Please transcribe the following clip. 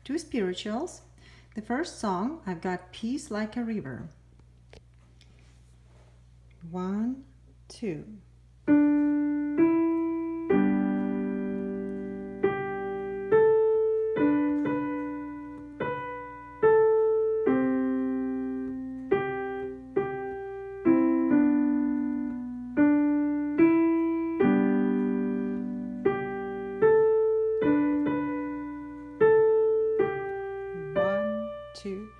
two spirituals. The first song, I've got Peace Like a River. 1, 2. One, two.